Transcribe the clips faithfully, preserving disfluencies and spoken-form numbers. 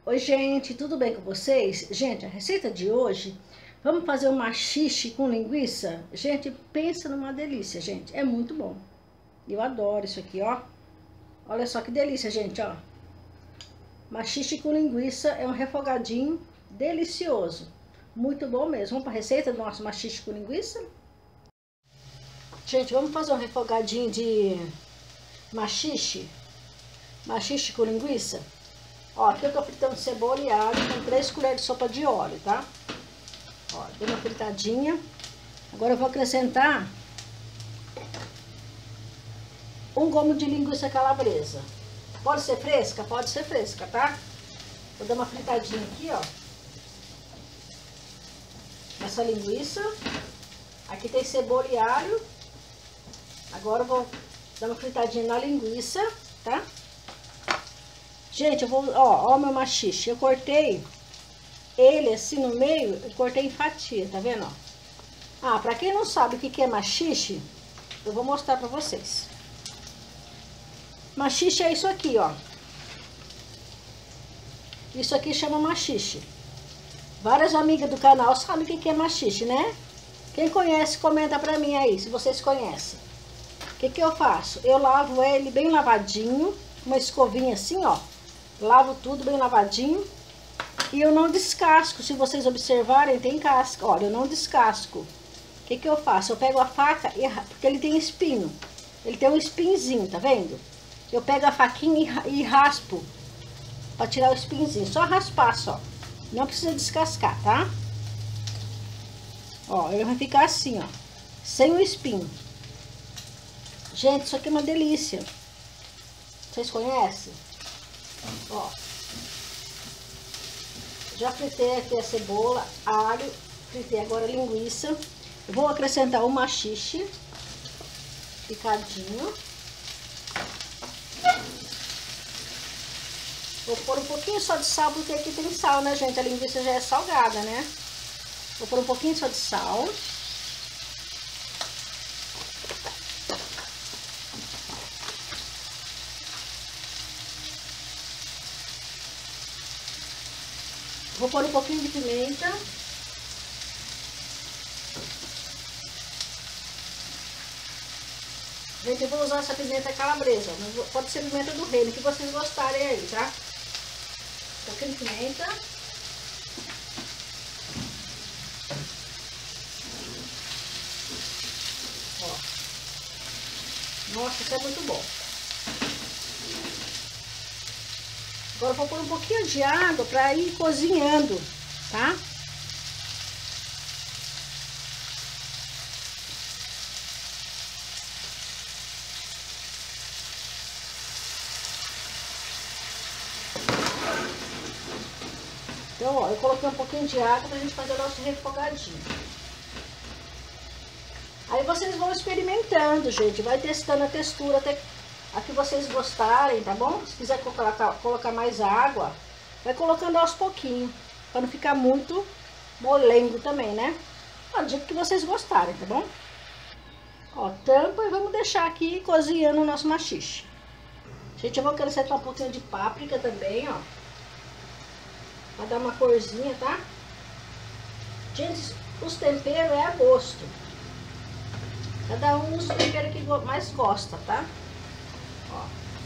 Oi gente, tudo bem com vocês? Gente, a receita de hoje, vamos fazer um maxixe com linguiça? Gente, pensa numa delícia, gente, é muito bom. Eu adoro isso aqui, ó. Olha só que delícia, gente, ó. Maxixe com linguiça é um refogadinho delicioso. Muito bom mesmo. Vamos para a receita do nosso maxixe com linguiça? Gente, vamos fazer um refogadinho de maxixe. Maxixe com linguiça. Ó, aqui eu tô fritando cebola e alho com três colheres de sopa de óleo, tá? Ó, dei uma fritadinha. Agora eu vou acrescentar um gomo de linguiça calabresa. Pode ser fresca? Pode ser fresca, tá? Vou dar uma fritadinha aqui, ó. Essa linguiça. Aqui tem cebola e alho. Agora eu vou dar uma fritadinha na linguiça, tá? Gente, eu vou, ó, ó o meu maxixe, eu cortei ele assim no meio, eu cortei em fatia, tá vendo, ó? Ah, pra quem não sabe o que que é maxixe, eu vou mostrar pra vocês. Maxixe é isso aqui, ó. Isso aqui chama maxixe. Várias amigas do canal sabem o que que é maxixe, né? Quem conhece, comenta pra mim aí, se vocês conhecem. O que que eu faço? Eu lavo ele bem lavadinho, uma escovinha assim, ó. Lavo tudo bem lavadinho. E eu não descasco. Se vocês observarem, tem casca. Olha, eu não descasco. O que que eu faço? Eu pego a faca, e, porque ele tem espinho. Ele tem um espinzinho, tá vendo? Eu pego a faquinha e, e raspo. Pra tirar o espinzinho. Só raspar, só. Não precisa descascar, tá? Ó, ele vai ficar assim, ó. Sem o espinho. Gente, isso aqui é uma delícia. Vocês conhecem? Ó, já fritei aqui a cebola, alho, fritei agora a linguiça. Eu vou acrescentar o maxixe picadinho. Vou pôr um pouquinho só de sal, porque aqui tem sal, né, gente? A linguiça já é salgada, né? Vou pôr um pouquinho só de sal. Vou pôr um pouquinho de pimenta. Gente, eu vou usar essa pimenta calabresa, mas pode ser pimenta do reino, que vocês gostarem aí, tá? Um pouquinho de pimenta. Ó. Nossa, isso é muito bom. Agora eu vou pôr um pouquinho de água para ir cozinhando, tá? Então, ó, eu coloquei um pouquinho de água pra gente fazer o nosso refogadinho. Aí vocês vão experimentando, gente, vai testando a textura até a que vocês gostarem, tá bom? Se quiser colocar, colocar mais água, vai colocando aos pouquinhos, para não ficar muito molengo também, né? Ó, do jeito que vocês gostarem, tá bom? Ó, tampa e vamos deixar aqui cozinhando o nosso maxixe. Gente, eu vou acrescentar um pouquinho de páprica também, ó. Pra dar uma corzinha, tá? Gente, os temperos é a gosto. Cada um usa o tempero que mais gosta, tá? Ó.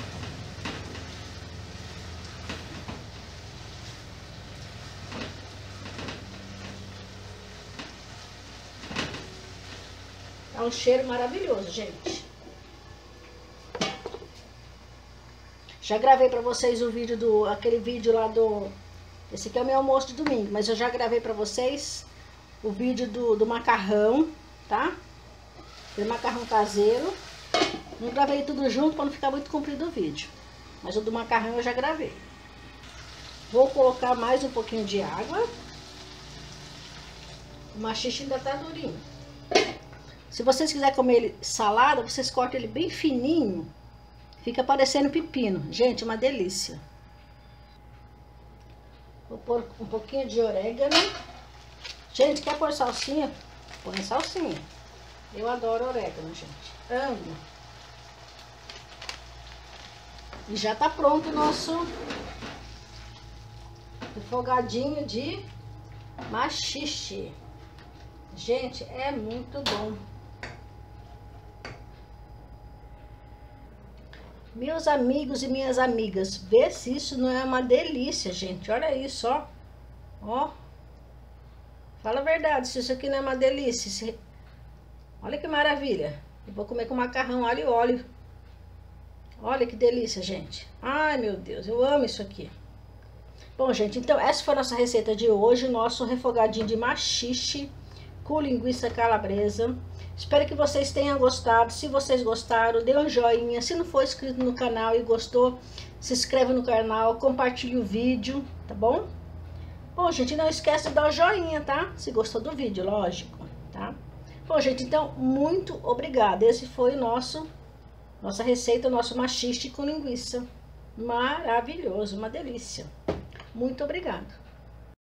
É um cheiro maravilhoso, gente. Já gravei pra vocês o vídeo do... Aquele vídeo lá do... Esse aqui é o meu almoço de domingo, mas eu já gravei pra vocês o vídeo do, do macarrão, tá? Do macarrão caseiro. Não gravei tudo junto para não ficar muito comprido o vídeo. Mas o do macarrão eu já gravei. Vou colocar mais um pouquinho de água. O maxixe ainda tá durinho. Se vocês quiserem comer ele salada, vocês cortam ele bem fininho. Fica parecendo pepino. Gente, uma delícia. Vou pôr um pouquinho de orégano. Gente, quer pôr salsinha? Põe salsinha. Eu adoro orégano, gente. Amo. E já tá pronto o nosso Refogadinho de maxixe. Gente, é muito bom. Meus amigos e minhas amigas, vê se isso não é uma delícia, gente. Olha isso, ó. Ó. Fala a verdade, se isso aqui não é uma delícia. Se... Olha que maravilha. Eu vou comer com macarrão, alho e óleo. Olha que delícia, gente. Ai, meu Deus, eu amo isso aqui. Bom, gente, então essa foi a nossa receita de hoje. Nosso refogadinho de maxixe com linguiça calabresa. Espero que vocês tenham gostado. Se vocês gostaram, dê um joinha. Se não for inscrito no canal e gostou, se inscreve no canal, compartilhe o vídeo, tá bom? Bom, gente, não esquece de dar o joinha, tá? Se gostou do vídeo, lógico, tá? Bom, gente, então, muito obrigada. Esse foi o nosso, nossa receita, o nosso maxixe com linguiça. Maravilhoso, uma delícia. Muito obrigada.